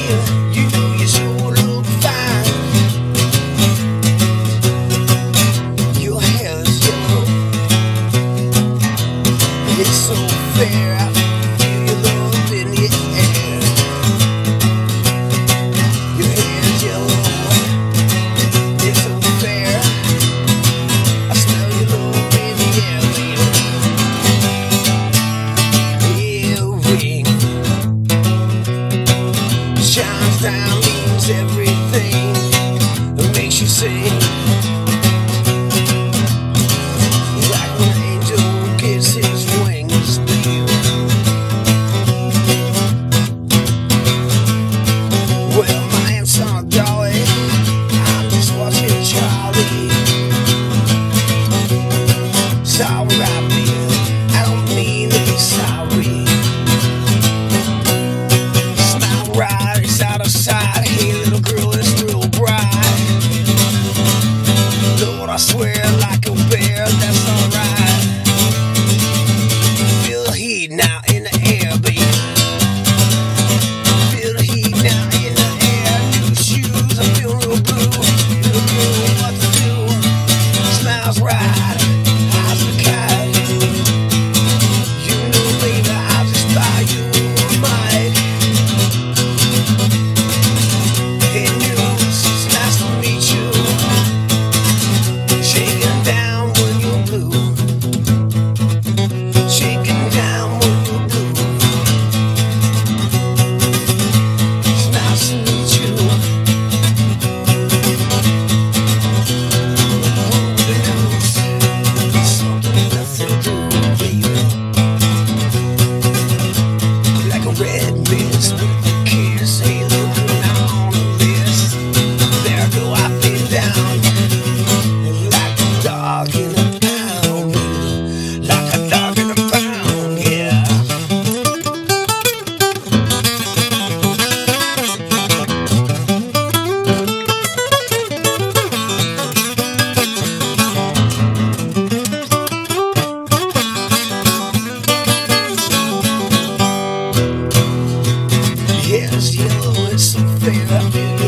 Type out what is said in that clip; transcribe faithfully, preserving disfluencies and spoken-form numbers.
You know you sure look fine. Your hair's yellow, it's so fair. I feel your love in the air. Your hair's yellow, it's so fair. I smell your love in the air, baby. Earring shines down, means everything. It makes you sing like an angel gives his wings to you. Well, my name's Son Dolly, I'm just watching Charlie. Sorry, I mean, I don't mean to be sorry. Smile right, it's out of sight. Hey, little girl, it's real bright. Lord, I swear like a bear, that's alright. Feel the heat now in the air, baby. Feel the heat now in the air. New shoes, I feel real blue. Little girl, what to do? Smiles right, eyes are kind. You know, baby, I'll just buy you a mic. Hey, news, it's nice to meet you. Shaking down when you're blue. Shaking down when you're blue. It's nice to meet you. Who knows? Something nothing to do, baby. Like a red mist with a kiss. Hey, look, now on the list. There I go, I've been down. Like a dog in a pound. Like a dog in a pound, yeah. Hair's yellow, it's so fair. I feel